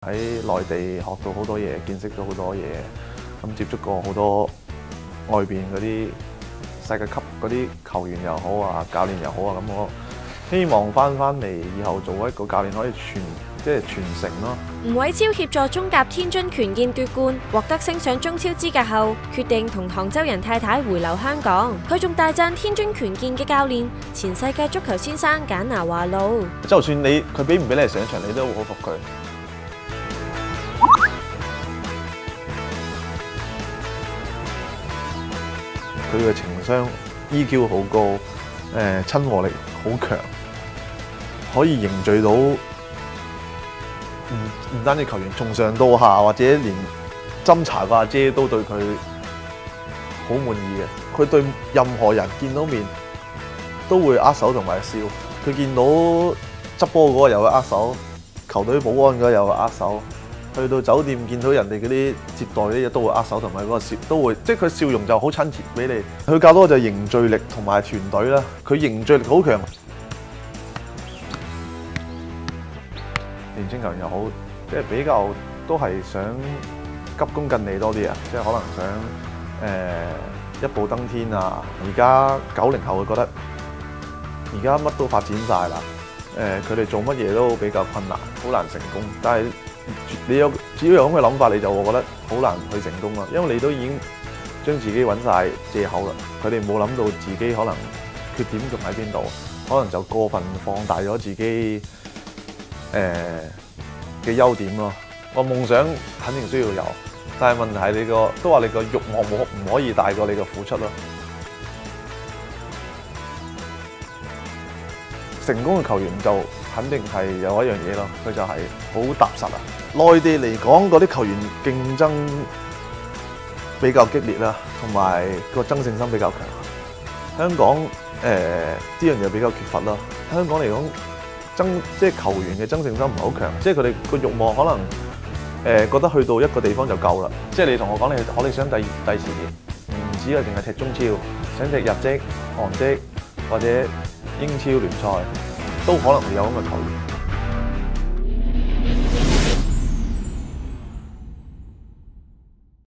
喺內地學到好多嘢，見識咗好多嘢，咁接觸過好多外邊嗰啲世界級嗰啲球員又好啊，教練又好啊，咁我希望翻嚟以後做一個教練可以傳承咯。 吳偉超協助中甲天津權健奪冠，獲得升上中超資格後，決定同杭州人太太回流香港。佢仲大讚天津權健嘅教練前世界足球先生簡拿華路。 就算佢俾唔俾你上場，你都好服佢。佢嘅情商 EQ 好高，親和力好強，可以凝聚到唔單止球員，從上到下或者連斟茶個阿姐都對佢好滿意嘅。佢對任何人見到面都會握手同埋笑。佢見到執波嗰個又會握手，球隊保安嗰個又會握手。去到酒店見到人哋嗰啲接待啲嘢都會握手，同埋嗰個笑都會，即係佢笑容就好親切俾你。佢教多就係凝聚力同埋團隊啦，佢凝聚力好強。年青球員又好，即係比較都係想急功近利多啲啊，即係可能想一步登天啊。而家90後會覺得而家乜都發展晒啦，佢哋做乜嘢都比較困難，好難成功。但係只要有咁嘅諗法，你就會覺得好難去成功啦，因為你都已經將自己揾晒藉口啦。佢哋冇諗到自己可能缺點仲喺邊度，可能就過分放大咗自己嘅優點咯。我夢想肯定需要有，但係問題係你都話你個慾望唔可以大過你嘅付出咯。成功嘅球員就肯定係有一樣嘢咯，佢就係好踏實啊！內地嚟講，嗰啲球員競爭比較激烈啦，同埋個爭勝心比較強。香港呢樣嘢比較缺乏啦。香港嚟講，即係球員嘅爭勝心唔係好強，即係佢哋個慾望可能覺得去到一個地方就夠啦。即係你同我講你想第時唔止係淨係踢中超，想踢日職、韓職或者英超聯賽，都可能會有咁嘅球員。